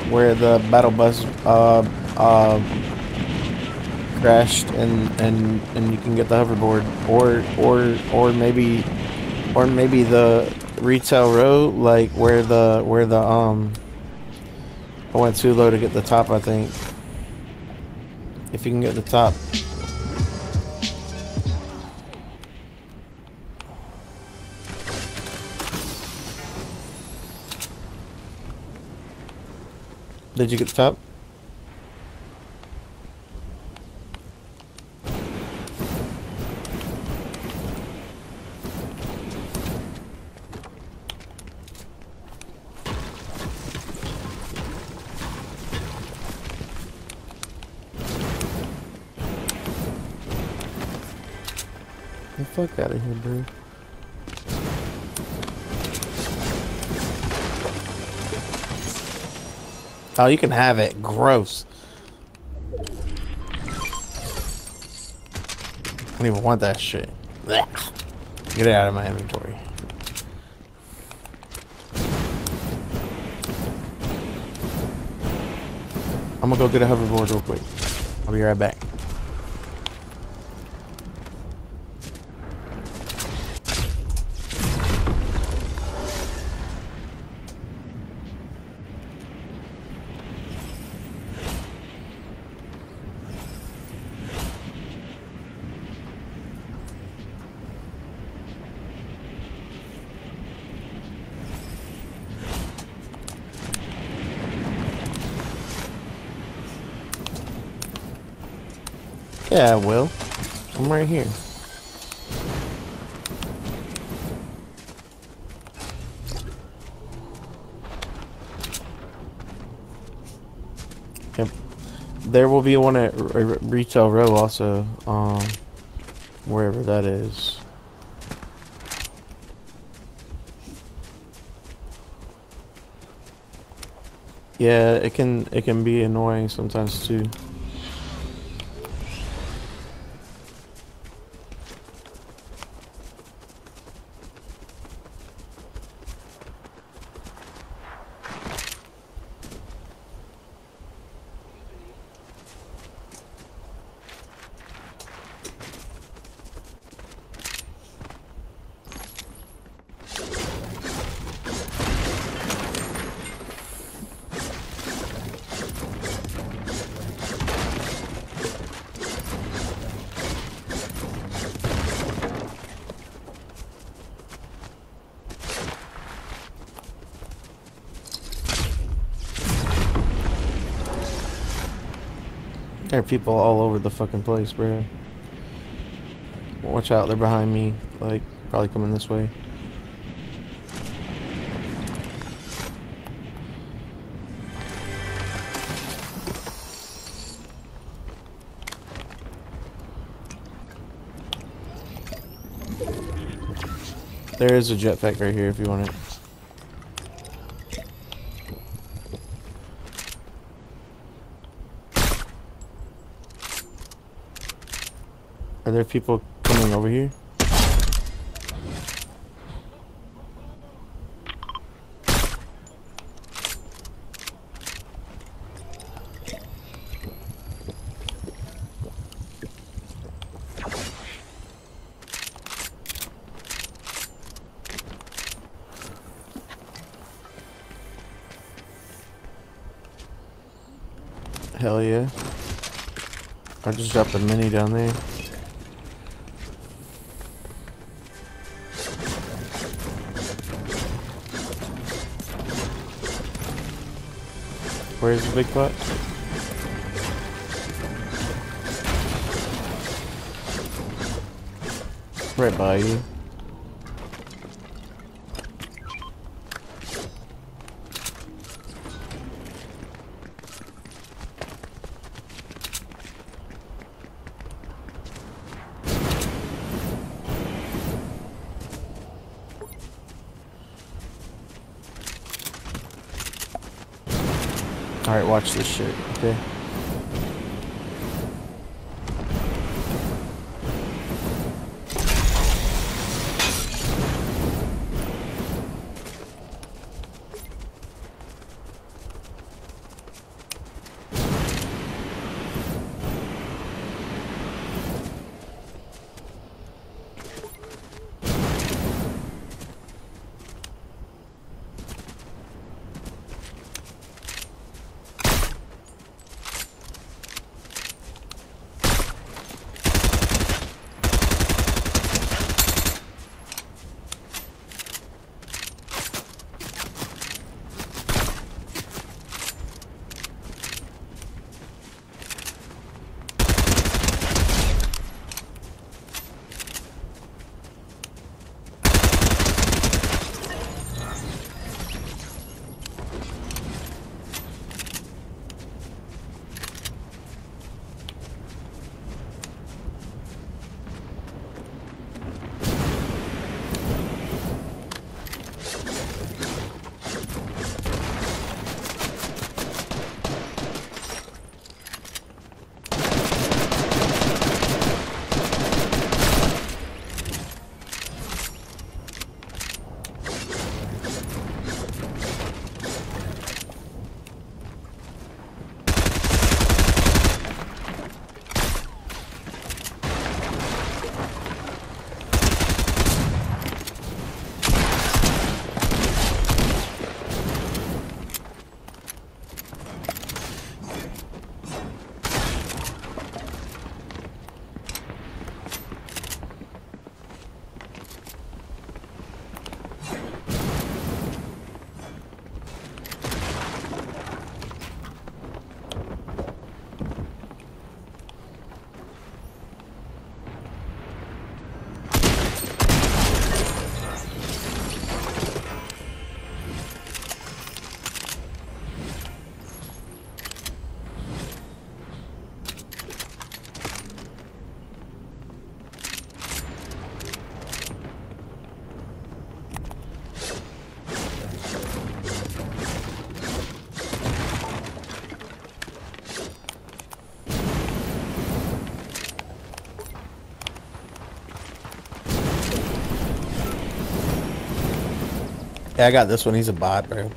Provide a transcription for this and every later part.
where the battle bus uh crashed, and you can get the hoverboard, or maybe the retail row, like where the I went too low to get the top, I think. If you can get the top. Did you get the top? Get the fuck out of here, bro. Oh, you can have it. Gross. I don't even want that shit. Blech. Get it out of my inventory. I'm gonna go get a hoverboard real quick. I'll be right back. Yeah, I will. I'm right here. Yep. There will be one at Retail Row also, wherever that is. Yeah, it can be annoying sometimes too. There are people all over the fucking place, bro. Watch out, they're behind me. Like, probably coming this way. There is a jetpack right here if you want it. Are there people coming over here? Hell yeah. I just dropped a mini down there. Where's the big pot? Right by you. Alright, watch this shit, okay? Yeah, I got this one. He's a bot, bro.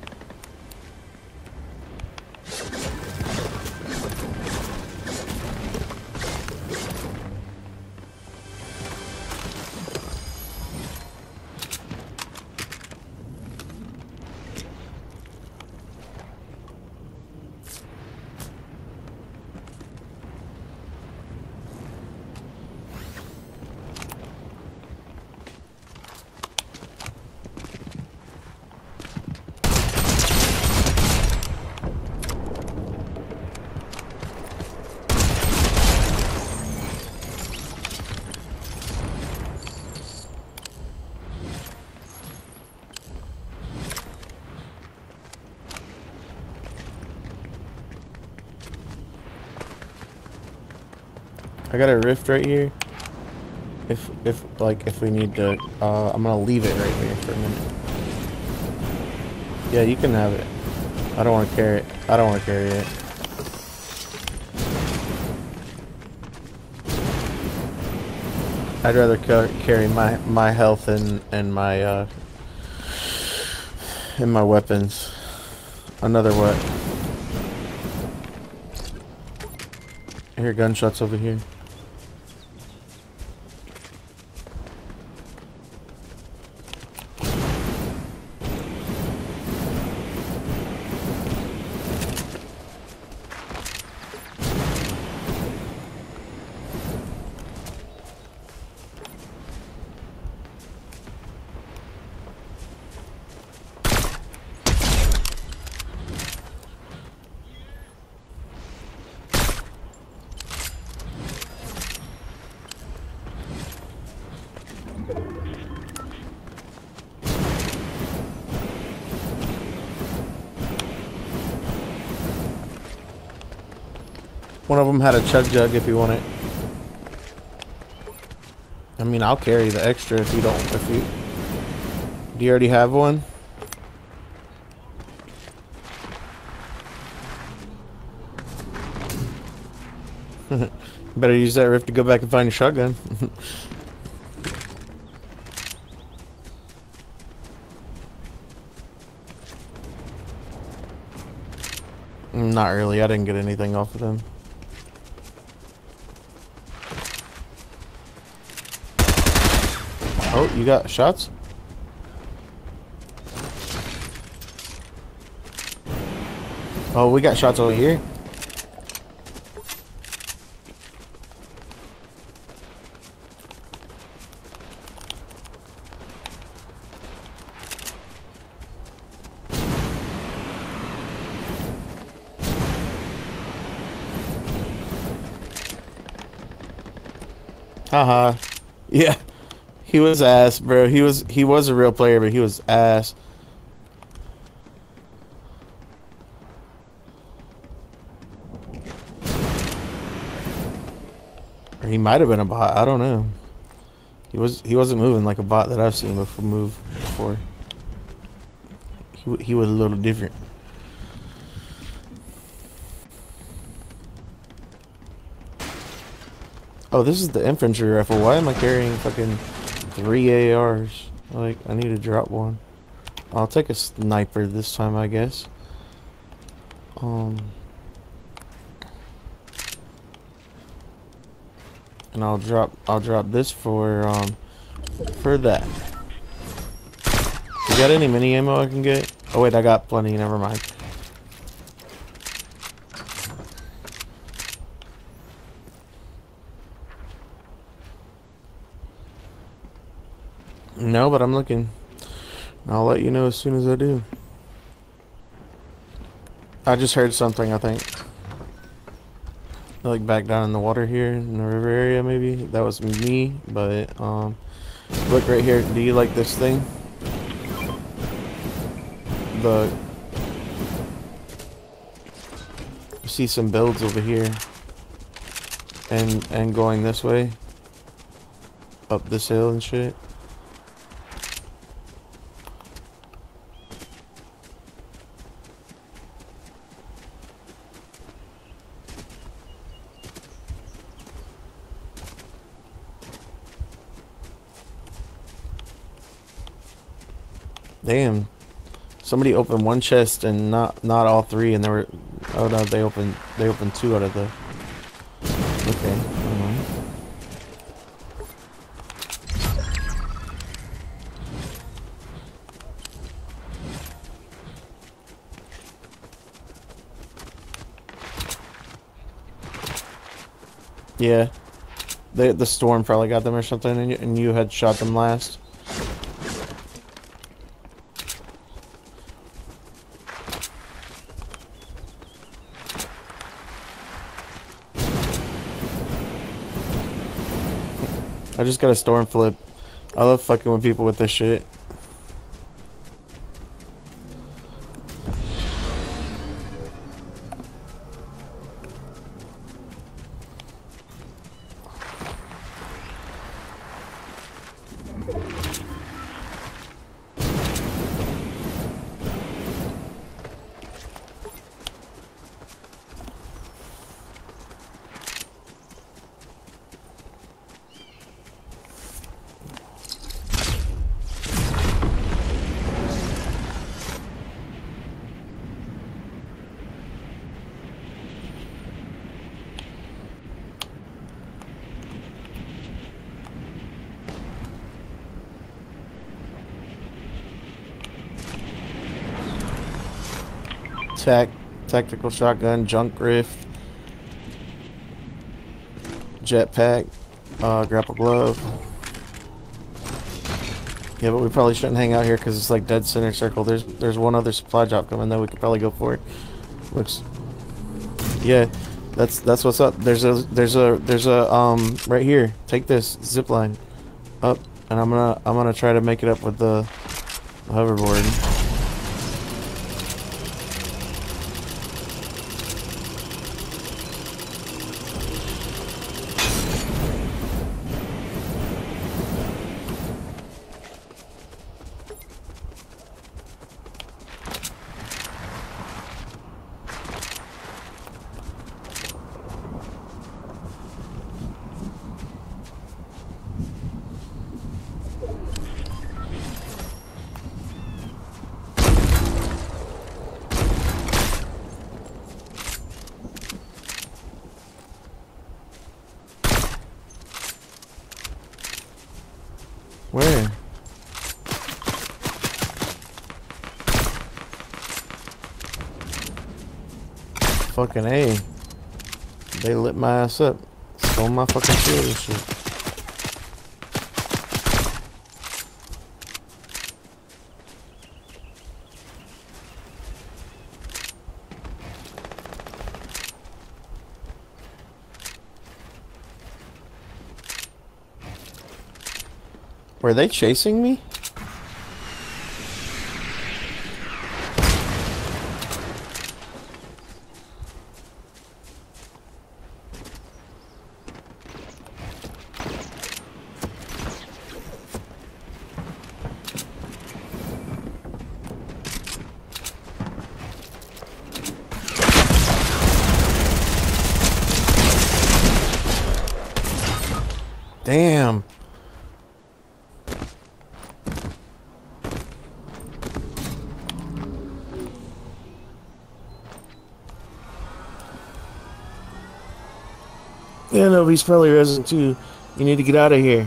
I got a rift right here. If we need to, I'm gonna leave it right here for a minute. Yeah, you can have it. I don't want to carry it. I don't want to carry it. I'd rather carry my health and my weapons. Another what? I hear gunshots over here. One of them had a chug jug if you want it. I mean, I'll carry the extra if you don't. Do you already have one? Better use that rift to go back and find your shotgun. Not really. I didn't get anything off of them. Oh, you got shots? Oh, we got shots over here. Haha. Yeah. He was ass, bro. He was a real player, but he was ass. Or he might have been a bot. I don't know. He wasn't moving like a bot that I've seen move before. He was a little different. Oh, this is the infantry rifle. Why am I carrying fucking 3 ARs? Like, I need to drop one. I'll take a sniper this time, I guess. And I'll drop this for that. You got any mini ammo I can get? Oh wait, I got plenty, never mind. No, but I'm looking. I'll let you know as soon as I do. I just heard something, I think. Like back down in the water here in the river area, maybe. That was me, but look right here. Do you like this thing? You see some builds over here. And going this way. Up this hill and shit. Damn. Somebody opened one chest and not all three, and there were. Oh no, they opened two out of the. Okay. Never mind. Yeah. The storm probably got them or something, and you had shot them last. I just got a storm flip. I love fucking with people with this shit. Tactical shotgun, junk rift, jetpack, grapple glove. Yeah, but we probably shouldn't hang out here because it's like dead center circle. There's one other supply drop coming that we could probably go for. Looks. Yeah, that's what's up. There's a right here. Take this zip line up, and I'm gonna try to make it up with the hoverboard. Where? Fucking A. They lit my ass up. Stole my fucking shield and shit. Were they chasing me? Damn. Yeah, no, he's probably resin too. You need to get out of here.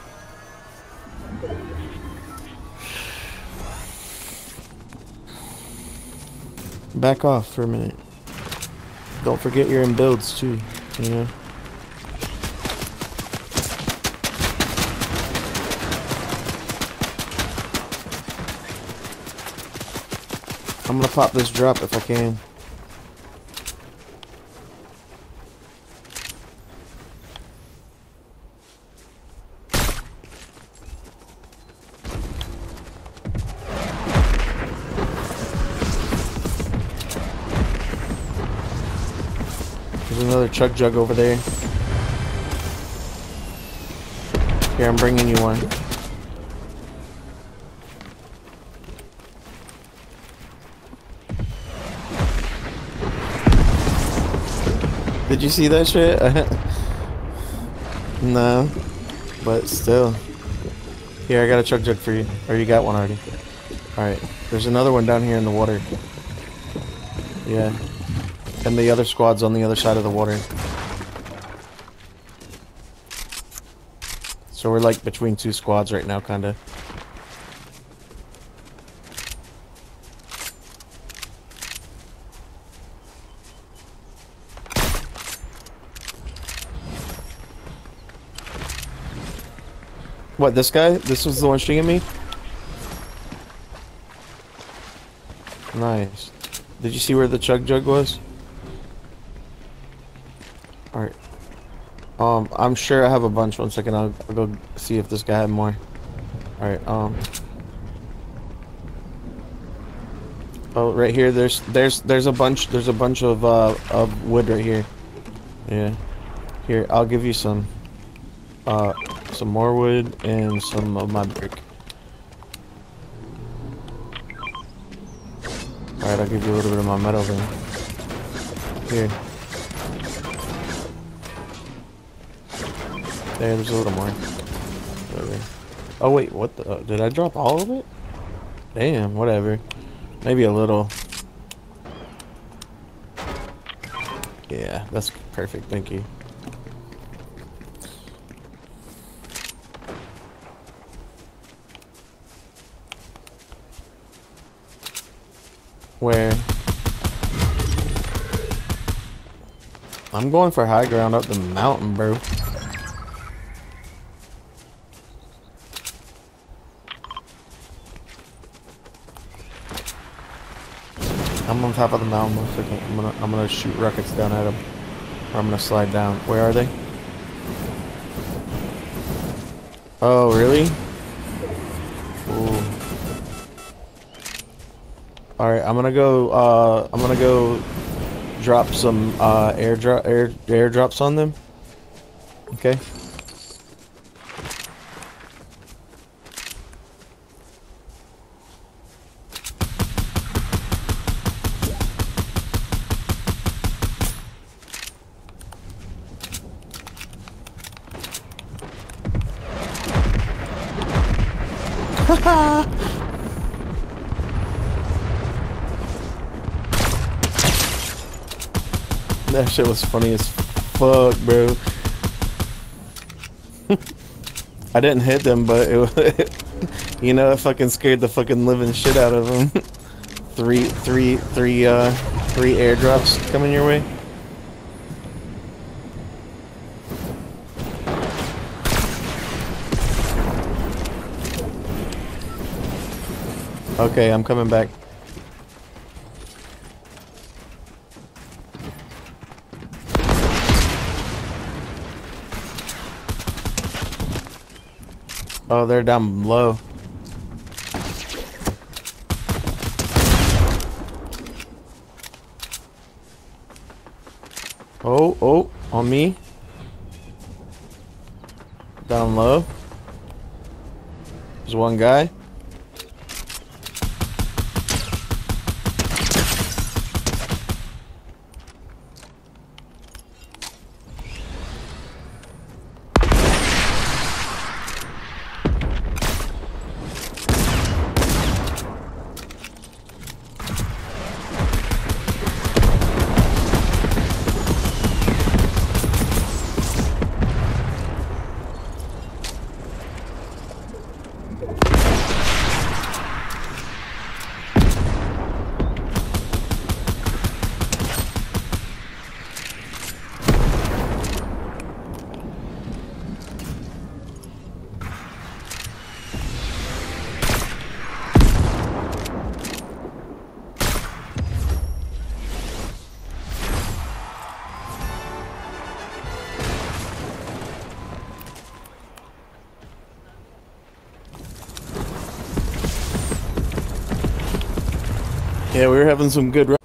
Back off for a minute. Don't forget you're in builds too, you know? I'm gonna pop this drop if I can. There's another chug jug over there. Here, I'm bringing you one. Did you see that shit? No, but still. Here, I got a chug jug for you. Or you got one already. Alright, there's another one down here in the water. Yeah. And the other squad's on the other side of the water. So we're like between two squads right now, kinda. What, this guy? This was the one shooting me? Nice. Did you see where the chug jug was? Alright. I'm sure I have a bunch. 1 second, I'll go see if this guy had more. Alright, oh, right here, there's a bunch of wood right here. Yeah. Here, I'll give you some more wood and some of my brick. Alright, I'll give you a little bit of my metal then. Here. There's a little more. Oh wait, what the? Did I drop all of it? Damn, whatever. Maybe a little. Yeah, that's perfect, thank you. Where? I'm going for high ground up the mountain, bro. I'm on top of the mountain. 1 second. I'm gonna shoot rockets down at them. Or I'm gonna slide down. Where are they? Oh, really? Ooh. Alright, I'm gonna go drop some airdrops on them. Okay. Haha. That shit was funny as fuck, bro. I didn't hit them, but it was, you know, it fucking scared the fucking living shit out of them. Three airdrops coming your way. Okay, I'm coming back. Oh, they're down low. Oh, on me. Down low. There's one guy. Yeah, we were having some good